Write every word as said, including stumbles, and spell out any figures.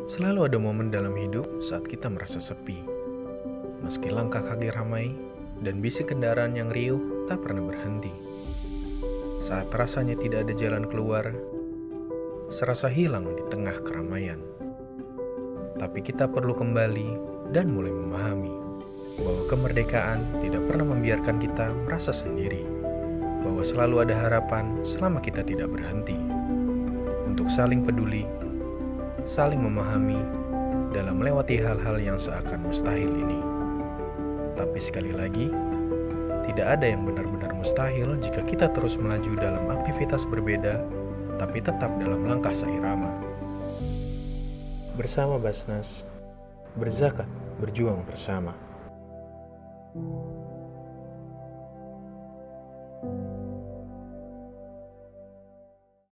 Selalu ada momen dalam hidup saat kita merasa sepi. Meski langkah kaki ramai dan bisik kendaraan yang riuh tak pernah berhenti. Saat rasanya tidak ada jalan keluar, serasa hilang di tengah keramaian. Tapi kita perlu kembali dan mulai memahami bahwa kemerdekaan tidak pernah membiarkan kita merasa sendiri. Bahwa selalu ada harapan selama kita tidak berhenti. Untuk saling peduli, saling memahami dalam melewati hal-hal yang seakan mustahil ini. Tapi sekali lagi, tidak ada yang benar-benar mustahil jika kita terus melaju dalam aktivitas berbeda, tapi tetap dalam langkah seirama. Bersama Basnas, berzakat, berjuang bersama.